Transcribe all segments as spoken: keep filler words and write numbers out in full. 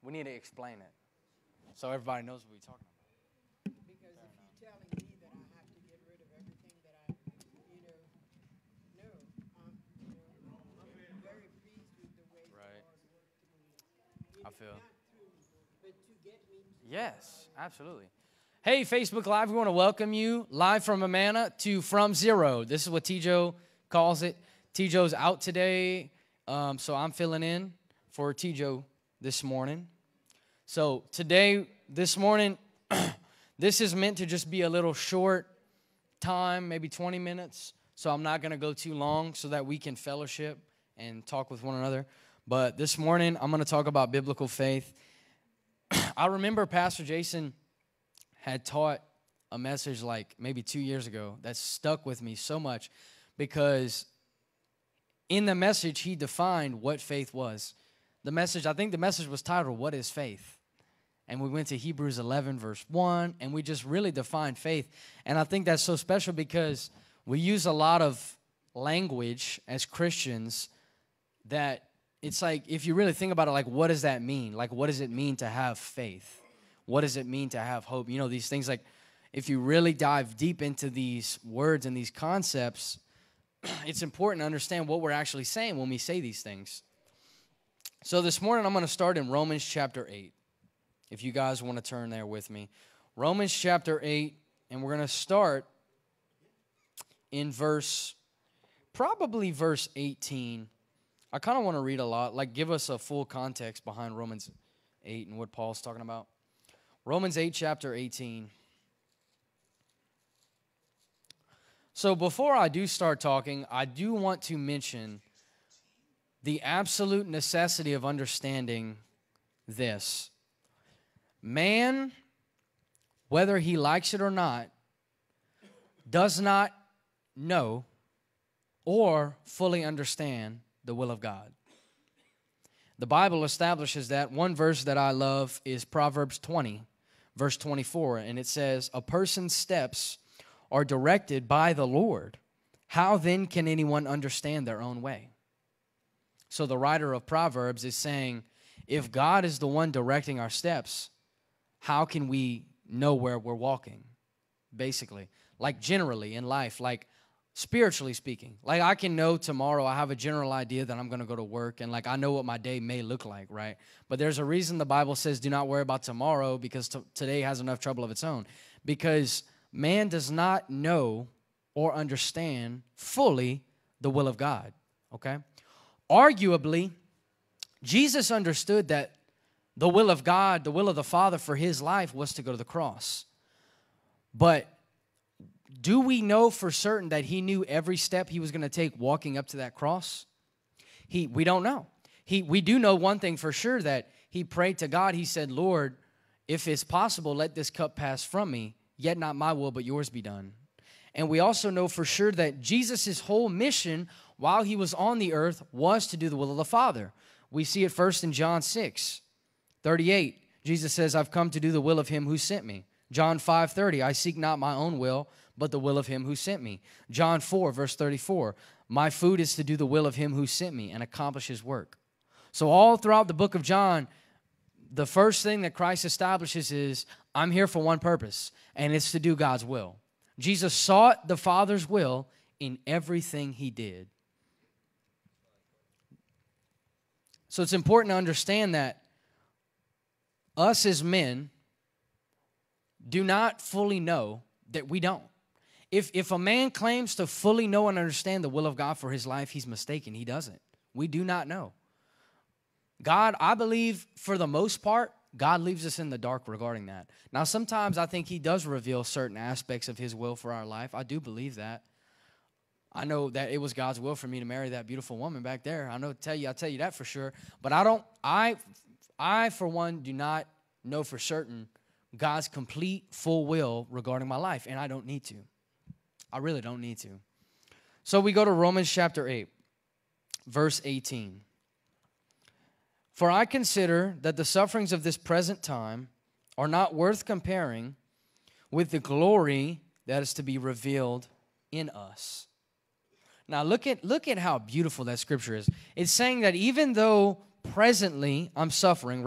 We need to explain it so everybody knows what we're talking about. Because if you're telling me that I have to get rid of everything that I, you know, no, um, you know, I'm very pleased with the way Right. God worked through me. You I know, feel. not through, but to get me to Yes, absolutely. Hey, Facebook Live, we want to welcome you live from Amana to From Zero. This is what Tijo calls it. Tijo's out today, um, so I'm filling in for Tijo this morning. So today, this morning, this is meant to just be a little short time, maybe twenty minutes. So I'm not going to go too long so that we can fellowship and talk with one another. But this morning, I'm going to talk about biblical faith. I remember Pastor Jason had taught a message like maybe two years ago that stuck with me so much because in the message, he defined what faith was. The message, I think the message was titled, What is Faith? And we went to Hebrews eleven, verse one, and we just really defined faith. And I think that's so special because we use a lot of language as Christians that it's like, if you really think about it, like, what does that mean? Like, what does it mean to have faith? What does it mean to have hope? You know, these things, like, if you really dive deep into these words and these concepts, it's important to understand what we're actually saying when we say these things. So this morning, I'm going to start in Romans chapter eight, if you guys want to turn there with me. Romans chapter eight, and we're going to start in verse, probably verse eighteen. I kind of want to read a lot, like give us a full context behind Romans eight and what Paul's talking about. Romans eight, chapter eighteen. So before I do start talking, I do want to mention the absolute necessity of understanding this. Man, whether he likes it or not, does not know or fully understand the will of God. The Bible establishes that. One verse that I love is Proverbs twenty. Verse twenty-four, and it says, a person's steps are directed by the Lord. How then can anyone understand their own way? So the writer of Proverbs is saying, if God is the one directing our steps, how can we know where we're walking? Basically, like generally in life, like spiritually speaking. Like I can know tomorrow, I have a general idea that I'm going to go to work, and like I know what my day may look like, right? But there's a reason the Bible says do not worry about tomorrow because t- today has enough trouble of its own. Because man does not know or understand fully the will of God, okay? Arguably, Jesus understood that the will of God, the will of the Father for his life was to go to the cross. But do we know for certain that he knew every step he was going to take walking up to that cross? He, we don't know. He, we do know one thing for sure, that he prayed to God. He said, Lord, if it's possible, let this cup pass from me, yet not my will, but yours be done. And we also know for sure that Jesus' whole mission while he was on the earth was to do the will of the Father. We see it first in John six thirty-eight. Jesus says, I've come to do the will of him who sent me. John five thirty, I seek not my own will, but the will of him who sent me. John four, verse thirty-four, my food is to do the will of him who sent me and accomplish his work. So all throughout the book of John, the first thing that Christ establishes is, I'm here for one purpose, and it's to do God's will. Jesus sought the Father's will in everything he did. So it's important to understand that us as men do not fully know that we don't. If, if a man claims to fully know and understand the will of God for his life, he's mistaken. He doesn't. We do not know. God, I believe, for the most part, God leaves us in the dark regarding that. Now, sometimes I think he does reveal certain aspects of his will for our life. I do believe that. I know that it was God's will for me to marry that beautiful woman back there. I know, tell you, I'll tell you that for sure. But I don't, I, I for one, do not know for certain God's complete, full will regarding my life, and I don't need to. I really don't need to. So we go to Romans chapter eight, verse eighteen. For I consider that the sufferings of this present time are not worth comparing with the glory that is to be revealed in us. Now look at, look at how beautiful that scripture is. It's saying that even though presently I'm suffering, right?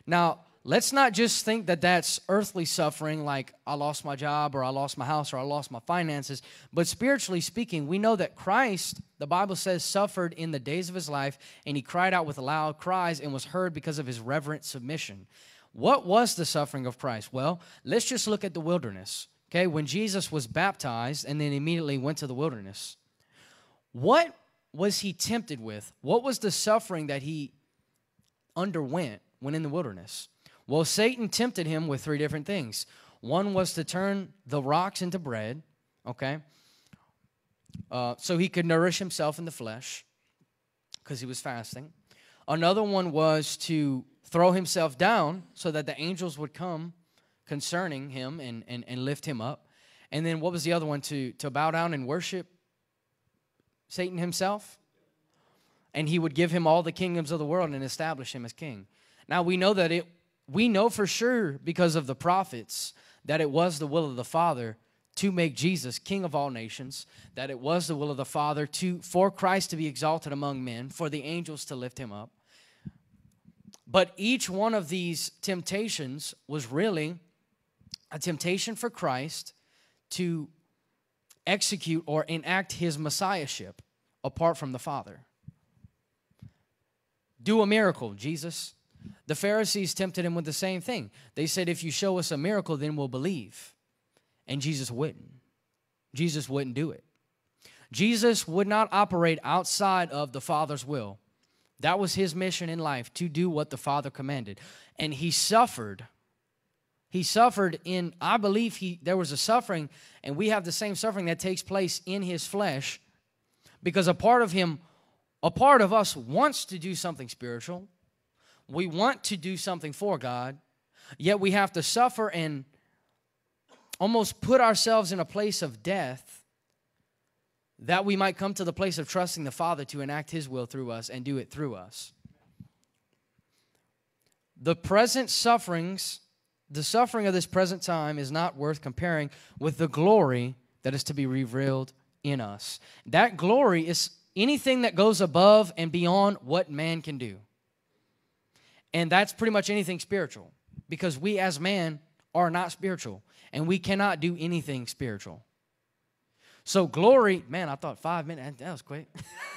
Now, let's not just think that that's earthly suffering, like I lost my job or I lost my house or I lost my finances. But spiritually speaking, we know that Christ, the Bible says, suffered in the days of his life, and he cried out with loud cries and was heard because of his reverent submission. What was the suffering of Christ? Well, let's just look at the wilderness. Okay, when Jesus was baptized and then immediately went to the wilderness, what was he tempted with? What was the suffering that he underwent when in the wilderness? Well, Satan tempted him with three different things. One was to turn the rocks into bread, okay, uh, so he could nourish himself in the flesh because he was fasting. Another one was to throw himself down so that the angels would come concerning him and, and, and lift him up. And then what was the other one? To, to bow down and worship Satan himself? And he would give him all the kingdoms of the world and establish him as king. Now, we know that it, we know for sure because of the prophets that it was the will of the Father to make Jesus king of all nations, that it was the will of the Father to for Christ to be exalted among men, for the angels to lift him up. But each one of these temptations was really a temptation for Christ to execute or enact his messiahship apart from the Father. Do a miracle, Jesus. The Pharisees tempted him with the same thing. They said, if you show us a miracle, then we'll believe. And Jesus wouldn't. Jesus wouldn't do it. Jesus would not operate outside of the Father's will. That was his mission in life, to do what the Father commanded. And he suffered. He suffered in, I believe he there was a suffering, and we have the same suffering that takes place in his flesh, because a part of him, a part of us wants to do something spiritual. We want to do something for God, yet we have to suffer and almost put ourselves in a place of death that we might come to the place of trusting the Father to enact his will through us and do it through us. The present sufferings, the suffering of this present time is not worth comparing with the glory that is to be revealed in us. That glory is anything that goes above and beyond what man can do. And that's pretty much anything spiritual, because we as man are not spiritual, and we cannot do anything spiritual. So glory, man, I thought five minutes, that was quick.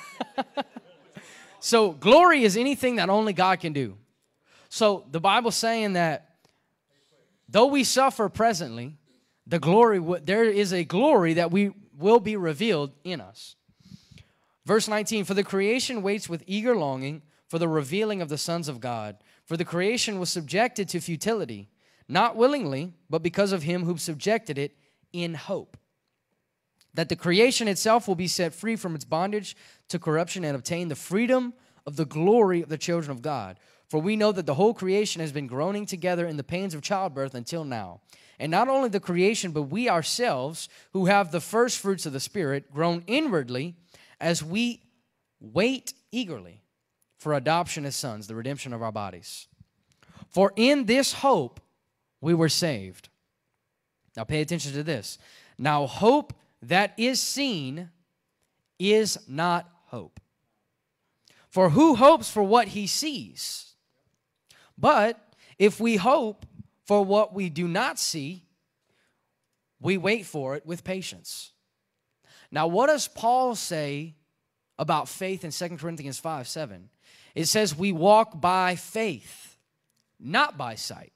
So glory is anything that only God can do. So the Bible's saying that though we suffer presently, the glory, there is a glory that we will be revealed in us. Verse nineteen, for the creation waits with eager longing for the revealing of the sons of God. For the creation was subjected to futility, not willingly, but because of him who subjected it in hope, that the creation itself will be set free from its bondage to corruption and obtain the freedom of the glory of the children of God. For we know that the whole creation has been groaning together in the pains of childbirth until now. And not only the creation, but we ourselves, who have the first fruits of the Spirit, groan inwardly as we wait eagerly for adoption as sons, the redemption of our bodies. For in this hope we were saved. Now pay attention to this. Now hope that is seen is not hope. For who hopes for what he sees? But if we hope for what we do not see, we wait for it with patience. Now what does Paul say about faith in Second Corinthians five seven? It says we walk by faith, not by sight.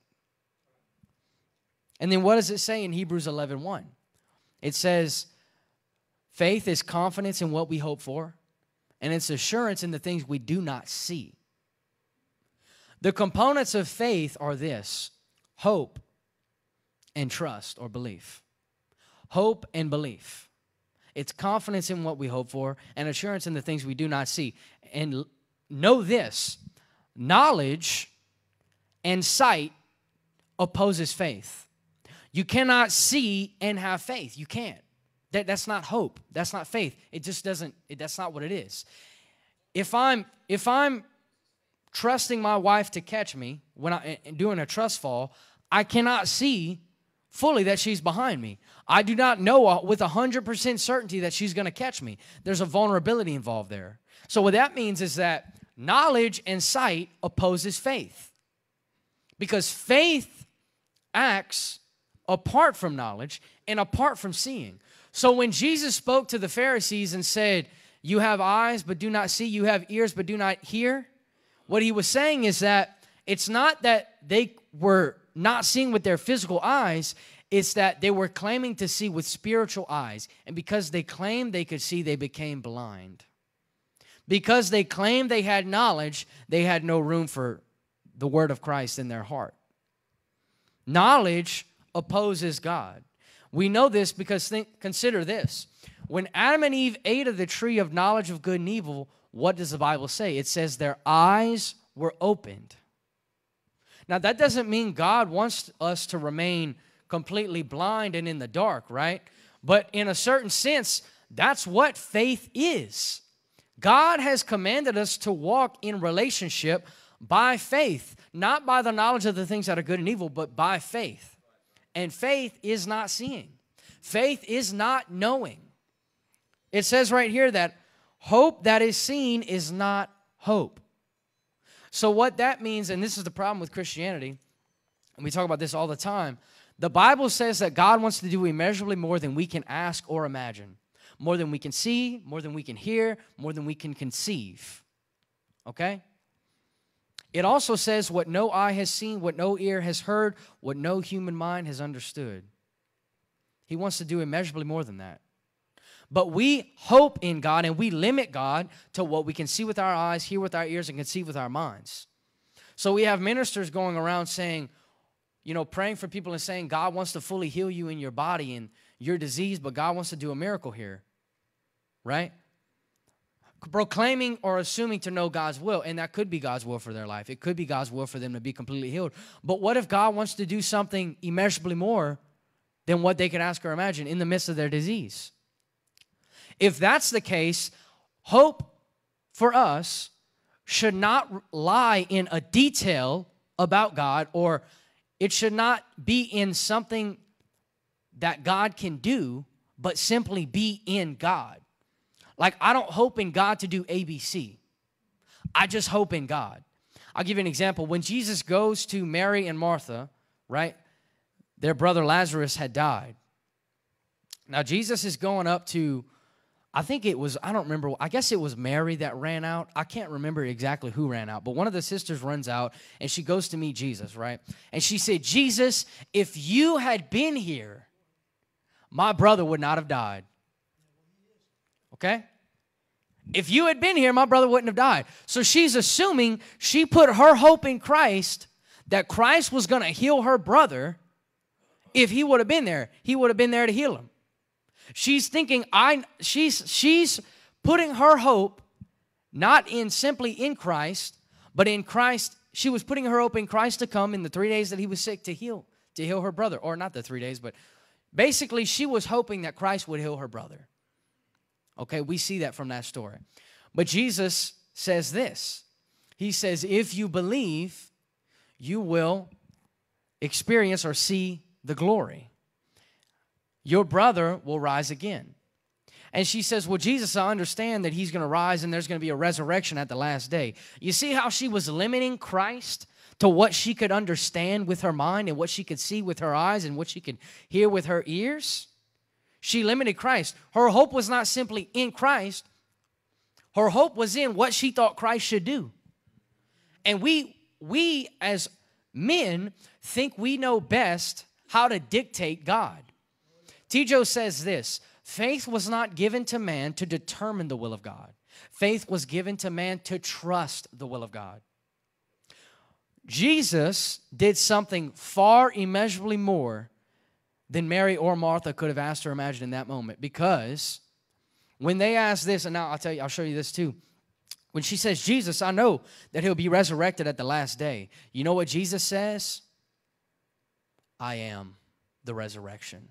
And then what does it say in Hebrews eleven one? It says faith is confidence in what we hope for, and it's assurance in the things we do not see. The components of faith are this: hope and trust or belief. Hope and belief. It's confidence in what we hope for and assurance in the things we do not see. And know this, knowledge and sight opposes faith. You cannot see and have faith. You can't. That, that's not hope. That's not faith. It just doesn't, it, that's not what it is. If I'm, if I'm trusting my wife to catch me when I'm doing a trust fall, I cannot see fully that she's behind me. I do not know with one hundred percent certainty that she's going to catch me. There's a vulnerability involved there. So what that means is that knowledge and sight opposes faith. Because faith acts apart from knowledge and apart from seeing. So when Jesus spoke to the Pharisees and said, you have eyes but do not see, you have ears but do not hear, what he was saying is that it's not that they were not seeing with their physical eyes, it's that they were claiming to see with spiritual eyes. And because they claimed they could see, they became blind. Because they claimed they had knowledge, they had no room for the word of Christ in their heart. Knowledge opposes God. We know this because think, consider this. When Adam and Eve ate of the tree of knowledge of good and evil, what does the Bible say? It says their eyes were opened. Now, that doesn't mean God wants us to remain completely blind and in the dark, right? But in a certain sense, that's what faith is. God has commanded us to walk in relationship by faith, not by the knowledge of the things that are good and evil, but by faith. And faith is not seeing. Faith is not knowing. It says right here that hope that is seen is not hope. So what that means, and this is the problem with Christianity, and we talk about this all the time, the Bible says that God wants to do immeasurably more than we can ask or imagine, more than we can see, more than we can hear, more than we can conceive. Okay? It also says what no eye has seen, what no ear has heard, what no human mind has understood. He wants to do immeasurably more than that. But we hope in God and we limit God to what we can see with our eyes, hear with our ears, and conceive with our minds. So we have ministers going around saying, you know, praying for people and saying God wants to fully heal you in your body and your disease, but God wants to do a miracle here, right? Proclaiming or assuming to know God's will, and that could be God's will for their life. It could be God's will for them to be completely healed. But what if God wants to do something immeasurably more than what they could ask or imagine in the midst of their disease? If that's the case, hope for us should not lie in a detail about God, or it should not be in something that God can do, but simply be in God. Like, I don't hope in God to do A B C. I just hope in God. I'll give you an example. When Jesus goes to Mary and Martha, right, their brother Lazarus had died. Now, Jesus is going up to, I think it was, I don't remember, I guess it was Mary that ran out. I can't remember exactly who ran out, but one of the sisters runs out, and she goes to meet Jesus, right? And she said, Jesus, if you had been here, my brother would not have died. Okay? If you had been here, my brother wouldn't have died. So she's assuming she put her hope in Christ, that Christ was going to heal her brother. If he would have been there, he would have been there to heal him. She's thinking, I, she's, she's putting her hope not in simply in Christ, but in Christ. She was putting her hope in Christ to come in the three days that he was sick to heal, to heal her brother. Or not the three days, but basically she was hoping that Christ would heal her brother. Okay, we see that from that story. But Jesus says this. He says, if you believe, you will experience or see the glory. Your brother will rise again. And she says, well, Jesus, I understand that he's going to rise and there's going to be a resurrection at the last day. You see how she was limiting Christ to what she could understand with her mind and what she could see with her eyes and what she could hear with her ears? She limited Christ. Her hope was not simply in Christ. Her hope was in what she thought Christ should do. And we, we as men think we know best how to dictate God. Tijo says this, faith was not given to man to determine the will of God. Faith was given to man to trust the will of God. Jesus did something far immeasurably more than Mary or Martha could have asked or imagined in that moment. Because when they asked this, and now I'll tell you, I'll show you this too. When she says, Jesus, I know that he'll be resurrected at the last day. You know what Jesus says? I am the resurrection.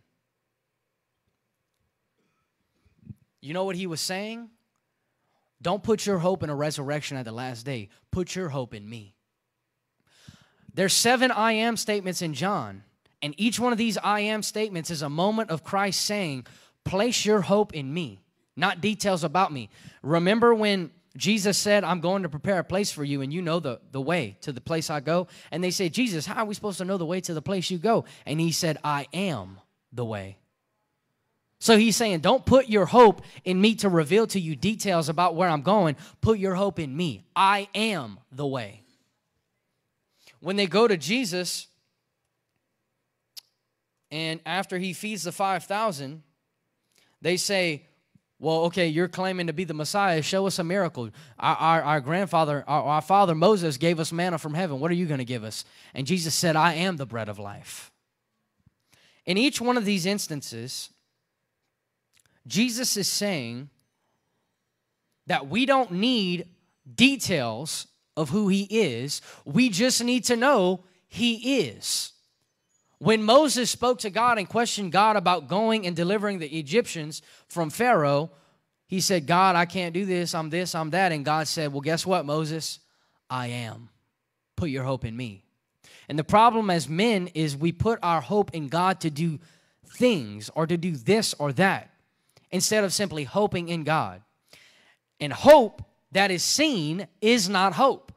You know what he was saying? Don't put your hope in a resurrection at the last day. Put your hope in me. There's seven I am statements in John. And each one of these I am statements is a moment of Christ saying, place your hope in me, not details about me. Remember when Jesus said, I'm going to prepare a place for you, and you know the, the way to the place I go. And they say, Jesus, how are we supposed to know the way to the place you go? And he said, I am the way. So he's saying, don't put your hope in me to reveal to you details about where I'm going. Put your hope in me. I am the way. When they go to Jesus, and after he feeds the five thousand, they say, well, okay, you're claiming to be the Messiah. Show us a miracle. Our, our, our grandfather, our, our father Moses gave us manna from heaven. What are you going to give us? And Jesus said, I am the bread of life. In each one of these instances, Jesus is saying that we don't need details of who he is. We just need to know he is. When Moses spoke to God and questioned God about going and delivering the Egyptians from Pharaoh, he said, God, I can't do this. I'm this, I'm that. And God said, well, guess what, Moses? I am. Put your hope in me. And the problem as men is we put our hope in God to do things or to do this or that instead of simply hoping in God. And hope that is seen is not hope.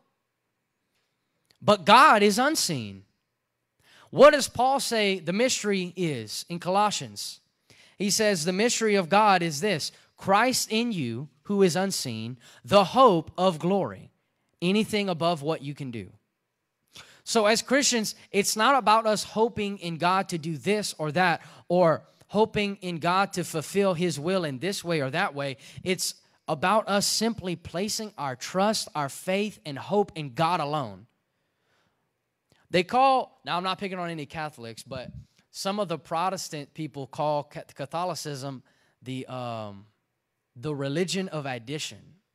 But God is unseen. What does Paul say the mystery is in Colossians? He says the mystery of God is this: Christ in you, who is unseen, the hope of glory. Anything above what you can do. So as Christians, it's not about us hoping in God to do this or that, or hoping in God to fulfill his will in this way or that way. It's about us simply placing our trust, our faith, and hope in God alone. They call, now I'm not picking on any Catholics, but some of the Protestant people call Catholicism the, um, the religion of addition,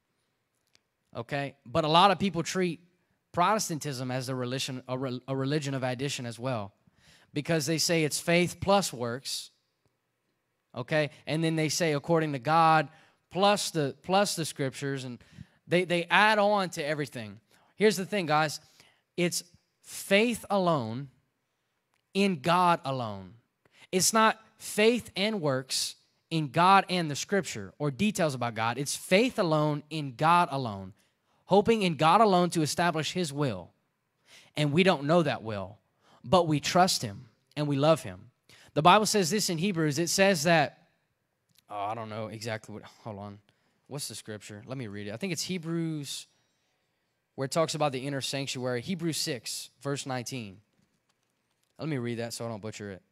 okay? But a lot of people treat Protestantism as a religion, a, re, a religion of addition as well, because they say it's faith plus works, okay? And then they say according to God plus the, plus the scriptures, and they, they add on to everything. Here's the thing, guys. It's faith alone in God alone. It's not faith and works in God and the scripture or details about God. It's faith alone in God alone, hoping in God alone to establish his will. And we don't know that will, but we trust him and we love him. The Bible says this in Hebrews. It says that, oh, I don't know exactly what, hold on. What's the scripture? Let me read it. I think it's Hebrews, where it talks about the inner sanctuary. Hebrews six, verse nineteen. Let me read that so I don't butcher it.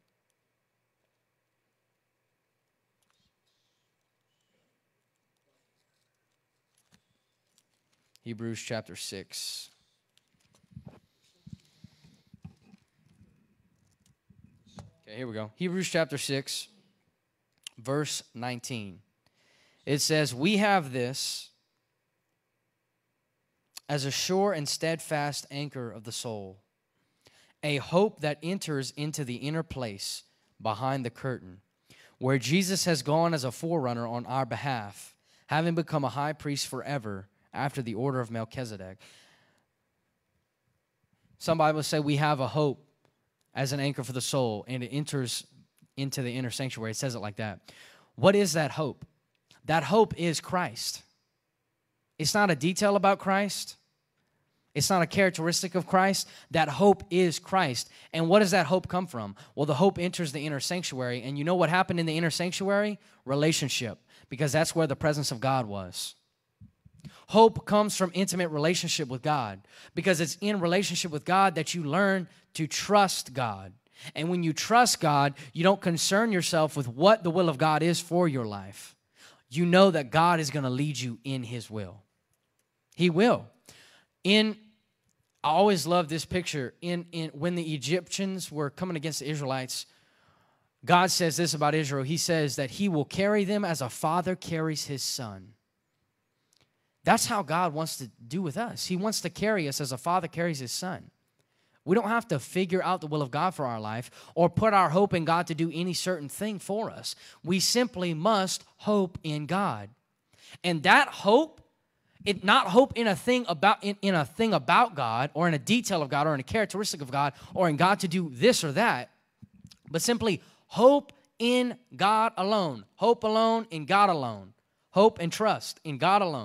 Hebrews chapter six. Okay, here we go. Hebrews chapter six, verse nineteen. It says, we have this as a sure and steadfast anchor of the soul, a hope that enters into the inner place behind the curtain, where Jesus has gone as a forerunner on our behalf, having become a high priest forever after the order of Melchizedek. Some Bibles say we have a hope as an anchor for the soul, and it enters into the inner sanctuary. It says it like that. What is that hope? That hope is Christ. It's not a detail about Christ. It's not a characteristic of Christ. That hope is Christ. And what does that hope come from? Well, the hope enters the inner sanctuary. And you know what happened in the inner sanctuary? Relationship. Because that's where the presence of God was. Hope comes from intimate relationship with God. Because it's in relationship with God that you learn to trust God. And when you trust God, you don't concern yourself with what the will of God is for your life. You know that God is going to lead you in his will. He will. In, I always love this picture. In, in when the Egyptians were coming against the Israelites, God says this about Israel. He says that he will carry them as a father carries his son. That's how God wants to do with us. He wants to carry us as a father carries his son. We don't have to figure out the will of God for our life or put our hope in God to do any certain thing for us. We simply must hope in God. And that hope, it not hope in a thing about in, in a thing about God or in a detail of God or in a characteristic of God or in God to do this or that, but simply hope in God alone. Hope alone in God alone. Hope and trust in God alone.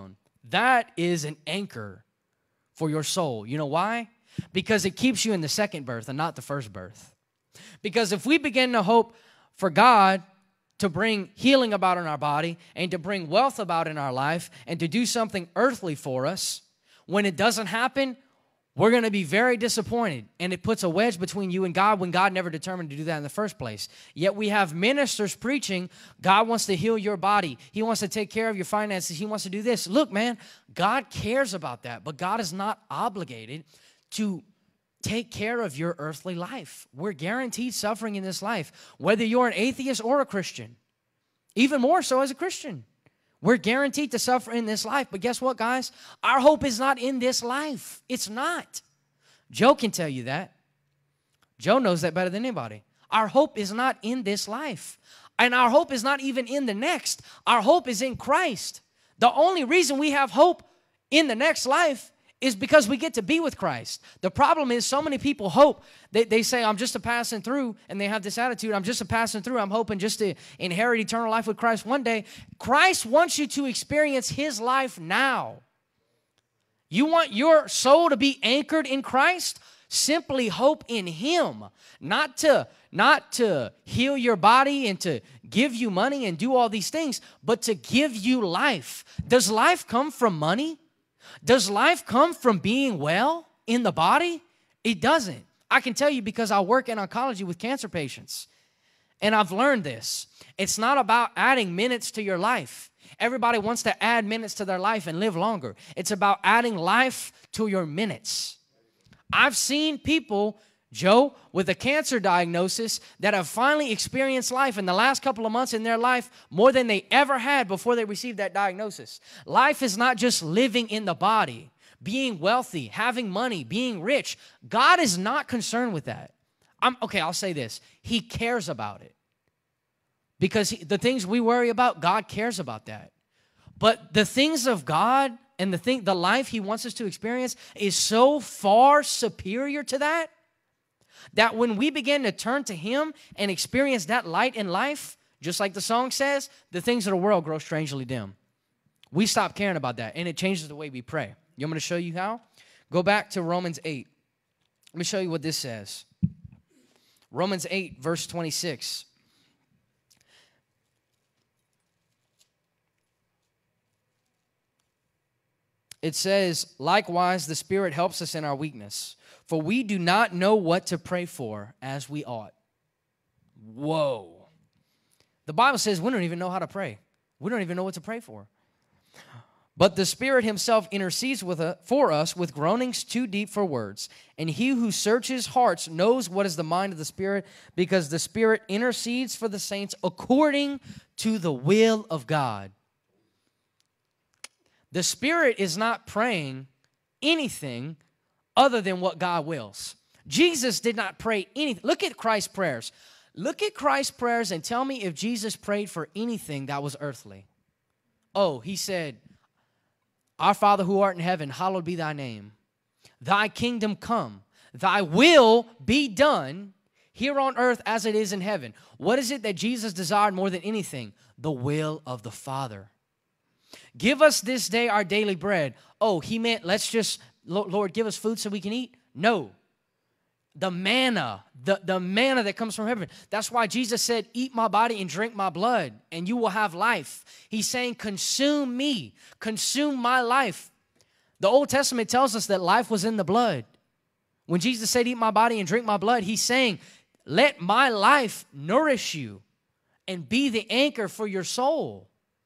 That is an anchor for your soul. You know why? Because it keeps you in the second birth and not the first birth. Because if we begin to hope for God to bring healing about in our body and to bring wealth about in our life and to do something earthly for us, when it doesn't happen, we're going to be very disappointed, and it puts a wedge between you and God when God never determined to do that in the first place. Yet we have ministers preaching, God wants to heal your body. He wants to take care of your finances. He wants to do this. Look, man, God cares about that, but God is not obligated to take care of your earthly life. We're guaranteed suffering in this life, whether you're an atheist or a Christian, even more so as a Christian. We're guaranteed to suffer in this life. But guess what, guys? Our hope is not in this life. It's not. Joe can tell you that. Joe knows that better than anybody. Our hope is not in this life. And our hope is not even in the next. Our hope is in Christ. The only reason we have hope in the next life is because we get to be with Christ. The problem is so many people hope. They, they say, I'm just a passing through, and they have this attitude, I'm just a passing through. I'm hoping just to inherit eternal life with Christ one day. Christ wants you to experience His life now. You want your soul to be anchored in Christ? Simply hope in Him. Not to, not to heal your body and to give you money and do all these things, but to give you life. Does life come from money? Does life come from being well in the body? It doesn't. I can tell you because I work in oncology with cancer patients, and I've learned this. It's not about adding minutes to your life. Everybody wants to add minutes to their life and live longer. It's about adding life to your minutes. I've seen people, Joe, with a cancer diagnosis that have finally experienced life in the last couple of months in their life more than they ever had before they received that diagnosis. Life is not just living in the body, being wealthy, having money, being rich. God is not concerned with that. I'm, okay, I'll say this. He cares about it. Because he, the things we worry about, God cares about that. But the things of God and the thing, the life He wants us to experience is so far superior to that, that when we begin to turn to Him and experience that light in life, just like the song says, the things of the world grow strangely dim. We stop caring about that, and it changes the way we pray. You want me to show you how? Go back to Romans eight. Let me show you what this says. Romans eight, verse twenty-six. It says, likewise, the Spirit helps us in our weakness, for we do not know what to pray for as we ought. Whoa. The Bible says we don't even know how to pray. We don't even know what to pray for. But the Spirit Himself intercedes with a, for us with groanings too deep for words. And He who searches hearts knows what is the mind of the Spirit, because the Spirit intercedes for the saints according to the will of God. The Spirit is not praying anything other than what God wills. Jesus did not pray anything. Look at Christ's prayers. Look at Christ's prayers and tell me if Jesus prayed for anything that was earthly. Oh, He said, Our Father who art in heaven, hallowed be Thy name. Thy kingdom come. Thy will be done here on earth as it is in heaven. What is it that Jesus desired more than anything? The will of the Father. Give us this day our daily bread. Oh, He meant let's just, Lord, give us food so we can eat? No. The manna, the, the manna that comes from heaven. That's why Jesus said, eat my body and drink my blood, and you will have life. He's saying, consume me, consume my life. The Old Testament tells us that life was in the blood. When Jesus said, eat my body and drink my blood, He's saying, let my life nourish you and be the anchor for your soul.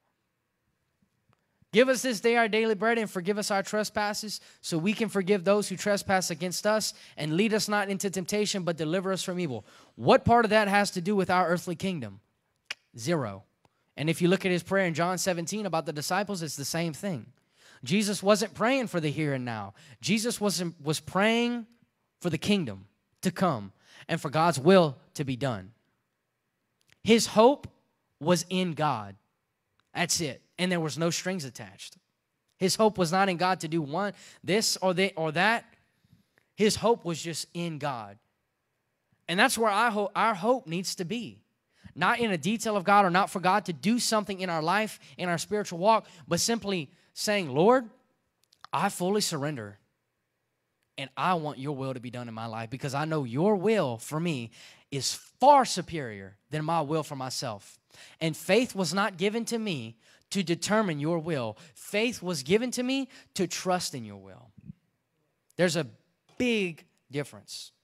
Give us this day our daily bread, and forgive us our trespasses, so we can forgive those who trespass against us, and lead us not into temptation, but deliver us from evil. What part of that has to do with our earthly kingdom? Zero. And if you look at His prayer in John seventeen about the disciples, it's the same thing. Jesus wasn't praying for the here and now. Jesus was, was praying for the kingdom to come and for God's will to be done. His hope was in God. That's it. And there was no strings attached. His hope was not in God to do one, this or that or that. His hope was just in God. And that's where our hope, our hope needs to be. Not in a detail of God, or not for God to do something in our life, in our spiritual walk, but simply saying, Lord, I fully surrender, and I want your will to be done in my life because I know your will for me is far superior than my will for myself. And faith was not given to me to determine your will. Faith was given to me to trust in your will. There's a big difference.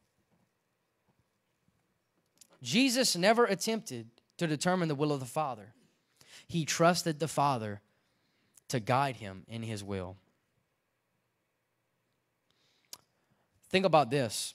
Jesus never attempted to determine the will of the Father. He trusted the Father to guide him in his will. Think about this.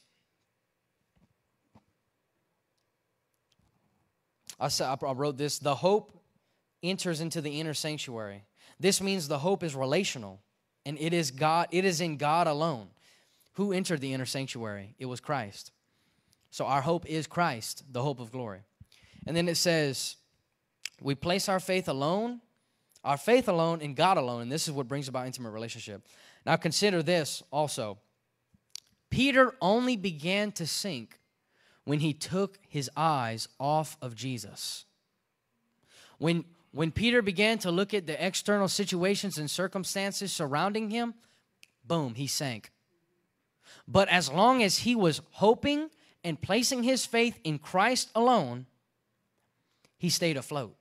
I wrote this. The hope enters into the inner sanctuary. This means the hope is relational, and it is God. It is in God alone. Who entered the inner sanctuary? It was Christ. So our hope is Christ, the hope of glory. And then it says, we place our faith alone, our faith alone in God alone, and this is what brings about intimate relationship. Now consider this also. Peter only began to sink when he took his eyes off of Jesus. When, when Peter began to look at the external situations and circumstances surrounding him, boom, he sank. But as long as he was hoping and placing his faith in Christ alone, he stayed afloat.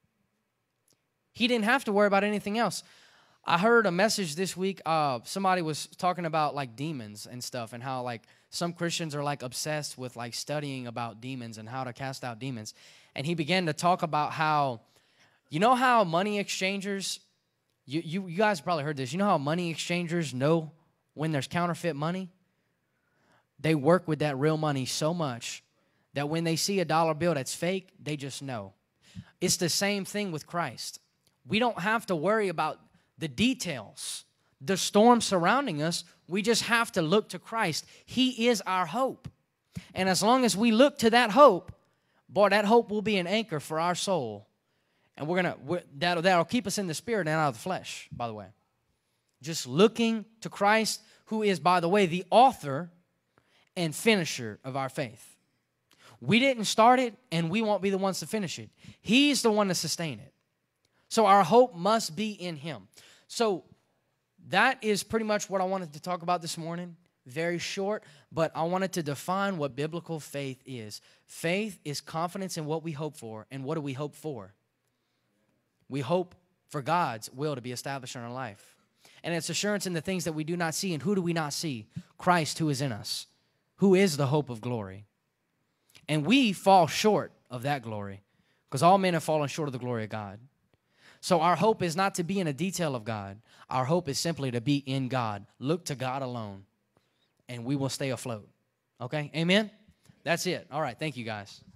He didn't have to worry about anything else. I heard a message this week. Uh, somebody was talking about like demons and stuff, and how like some Christians are like obsessed with like studying about demons and how to cast out demons. And he began to talk about how, you know how money exchangers, you, you, you guys probably heard this. You know how money exchangers know when there's counterfeit money? They work with that real money so much that when they see a dollar bill that's fake, they just know. It's the same thing with Christ. We don't have to worry about the details, the storm surrounding us. We just have to look to Christ. He is our hope. And as long as we look to that hope, boy, that hope will be an anchor for our soul. And we're gonna we're, that'll, that'll keep us in the spirit and out of the flesh, by the way. Just looking to Christ, who is, by the way, the author and finisher of our faith. We didn't start it, and we won't be the ones to finish it. He's the one to sustain it. So our hope must be in him. So that is pretty much what I wanted to talk about this morning. Very short, but I wanted to define what biblical faith is. Faith is confidence in what we hope for. And what do we hope for? We hope for God's will to be established in our life. And it's assurance in the things that we do not see. And who do we not see? Christ, who is in us, who is the hope of glory. And we fall short of that glory because all men have fallen short of the glory of God. So our hope is not to be in a detail of God. Our hope is simply to be in God. Look to God alone, and we will stay afloat. Okay? Amen? That's it. All right. Thank you, guys.